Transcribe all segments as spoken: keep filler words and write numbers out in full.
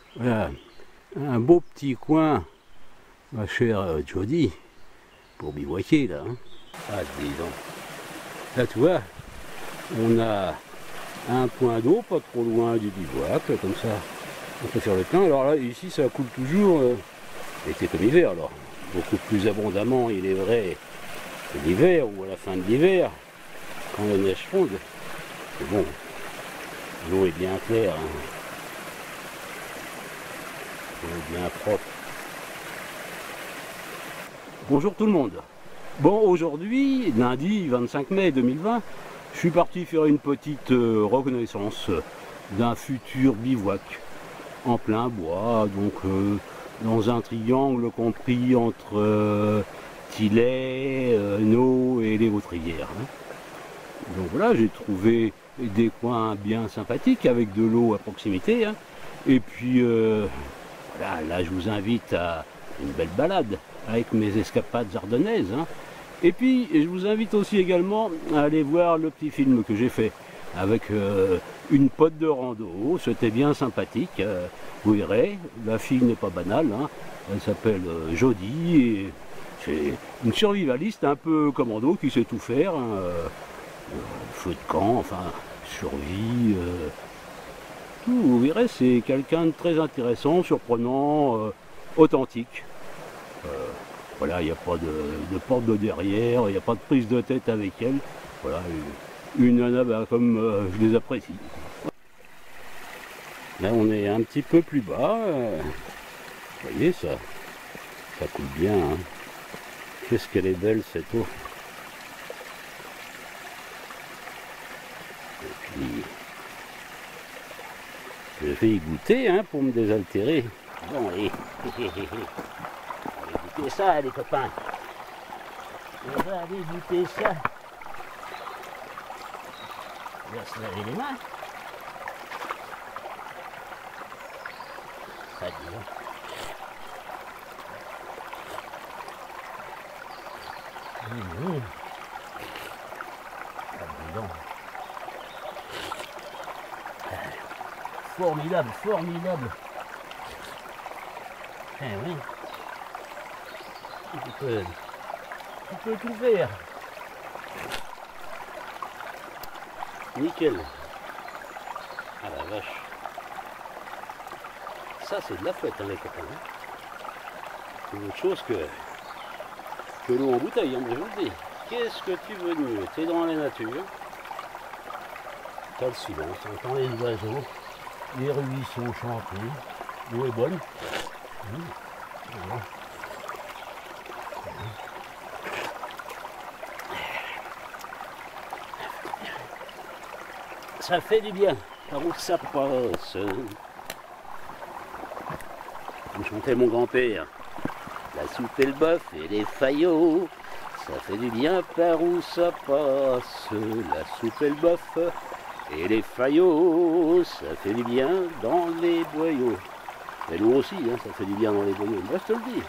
Voilà, un beau petit coin, ma chère Jody, pour bivouaquer là. Hein. Ah, dis donc. Là, tu vois, on a un point d'eau pas trop loin du bivouac, comme ça, on peut faire le plein. Alors là, ici, ça coule toujours, euh, été comme hiver, alors beaucoup plus abondamment, il est vrai, l'hiver ou à la fin de l'hiver, quand la neige fonde. Mais bon, l'eau est bien claire. Hein. Bien propre. Bonjour tout le monde. Bon, aujourd'hui, lundi vingt-cinq mai deux mille vingt, je suis parti faire une petite euh, reconnaissance d'un futur bivouac en plein bois, donc euh, dans un triangle compris entre euh, Tilley, euh, Nau et les Vautrières. Hein. Donc voilà, j'ai trouvé des coins bien sympathiques avec de l'eau à proximité. Hein. Et puis euh, Là, là, je vous invite à une belle balade avec mes escapades ardennaises. Hein. Et puis, je vous invite aussi également à aller voir le petit film que j'ai fait avec euh, une pote de rando. C'était bien sympathique. Euh, vous verrez, la fille n'est pas banale. Hein. Elle s'appelle euh, Jody et c'est une survivaliste un peu commando qui sait tout faire. Hein. Euh, feu de camp, enfin, survie. Euh, Vous verrez, c'est quelqu'un de très intéressant, surprenant, euh, authentique. Euh, voilà, il n'y a pas de, de porte de derrière, il n'y a pas de prise de tête avec elle. Voilà, une, une nana bah, comme euh, je les apprécie. Là, on est un petit peu plus bas. Euh, vous voyez, ça, ça coule bien. Hein. Qu'est-ce qu'elle est belle cette eau. Et puis, je vais y goûter hein, pour me désaltérer. Bon, allez, allez goûter ça les copains. On va aller goûter ça. On va se laver les mains. Ça dit donc. Mmh, mmh. Ça dit donc. Formidable, formidable. Eh oui. Tu peux, tu peux tout faire. Nickel. Ah la vache. Ça c'est de la fête hein, les copains. C'est autre chose que, que l'eau en bouteille, hein, je vous le dis. Qu'est-ce que tu veux de mieux? T'es dans la nature. T'as le silence, t'entends les oiseaux. Les ruisseaux chantés, l'eau est bonne. Mmh. Voilà. Ça fait du bien, par où ça passe. Comme chantait mon grand-père, la soupe et le bœuf et les faillots, ça fait du bien par où ça passe. La soupe et le bœuf et les faillots, ça fait du bien dans les boyaux. Et nous aussi, hein, ça fait du bien dans les boyaux. Moi, je te le dis.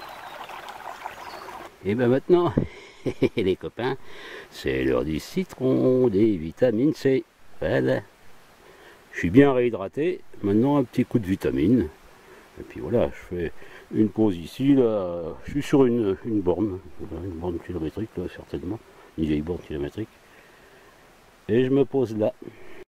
Et bien maintenant, les copains, c'est l'heure du citron, des vitamines C. Voilà. Je suis bien réhydraté. Maintenant, un petit coup de vitamine. Et puis voilà, je fais une pause ici. Là. Je suis sur une, une borne. Voilà, une borne kilométrique, là, certainement. Une vieille borne kilométrique. Et je me pose là.